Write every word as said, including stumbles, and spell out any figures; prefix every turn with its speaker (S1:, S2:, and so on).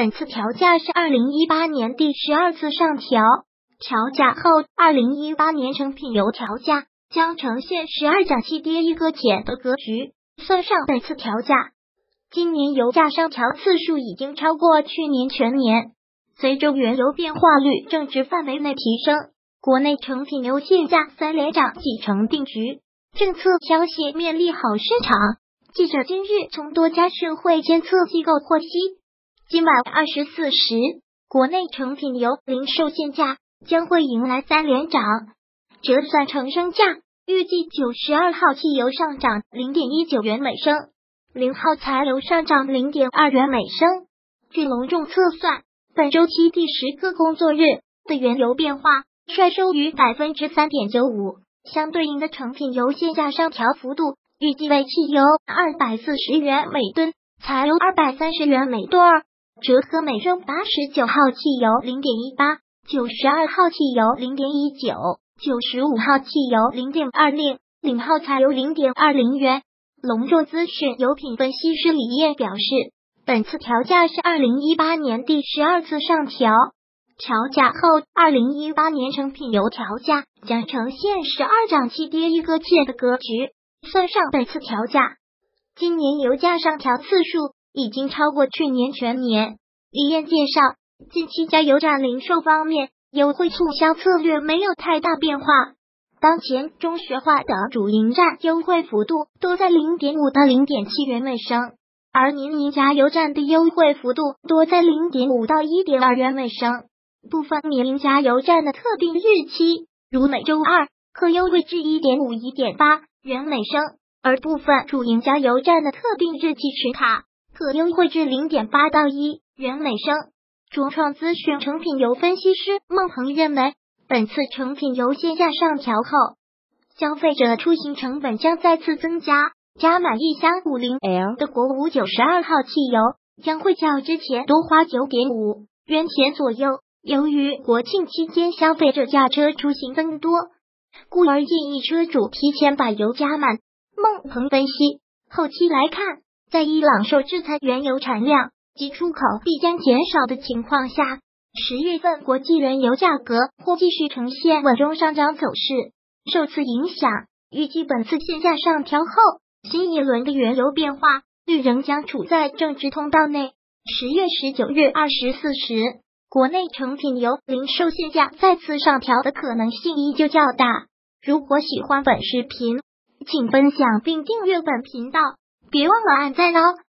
S1: 本次调价是二零一八年第十二次上调，调价后二零一八年成品油调价将呈现十二涨七跌一搁浅的格局。算上本次调价，今年油价上调次数已经超过去年全年。随着原油变化率正值范围内提升，国内成品油现价三连涨几成定局，政策消息面利好市场。记者今日从多家社会监测机构获悉，今晚二十四时，国内成品油零售现价将会迎来三连涨，折算成升价，预计九十二号汽油上涨 零点一九元每升，零号柴油上涨 零点二元每升。据隆重测算，本周期第十个工作日的原油变化率收于 百分之三点九五， 相对应的成品油现价上调幅度预计为汽油二百四十元每吨，柴油二百三十元每吨，折合每升八十九号汽油 零点一八， 九十二号汽油 零点一九， 九十五号汽油 零点二零， 零号柴油 零点二零元。隆重资讯油品分析师李燕表示，本次调价是二零一八年第十二次上调，调价后二零一八年成品油调价将呈现十二涨七跌一搁浅的格局。算上本次调价，今年油价上调次数已经超过去年全年。李燕介绍，近期加油站零售方面优惠促销策略没有太大变化，当前中石化等主营站优惠幅度都在 零点五到零点七元每升，而宁宁加油站的优惠幅度多在 零点五到一点二元每升。部分宁宁加油站的特定日期，如每周二可优惠至 一点五、一点八元每升，而部分主营加油站的特定日期持卡可优惠至 零点八到一元每升。中创咨询成品油分析师孟鹏认为，本次成品油现价上调后，消费者出行成本将再次增加，加满一箱 五十 L 的国五九十二号汽油将会较之前多花 九点五元钱左右。由于国庆期间消费者驾车出行增多，故而建议车主提前把油加满。孟鹏分析，后期来看，在伊朗受制裁原油产量及出口必将减少的情况下，十月份国际原油价格或继续呈现稳中上涨走势。受此影响，预计本次现价上调后，新一轮的原油变化率仍将处在正值通道内。十月十九日二十四时，国内成品油零售现价再次上调的可能性依旧较大。如果喜欢本视频，请分享并订阅本频道，别忘了按赞哦。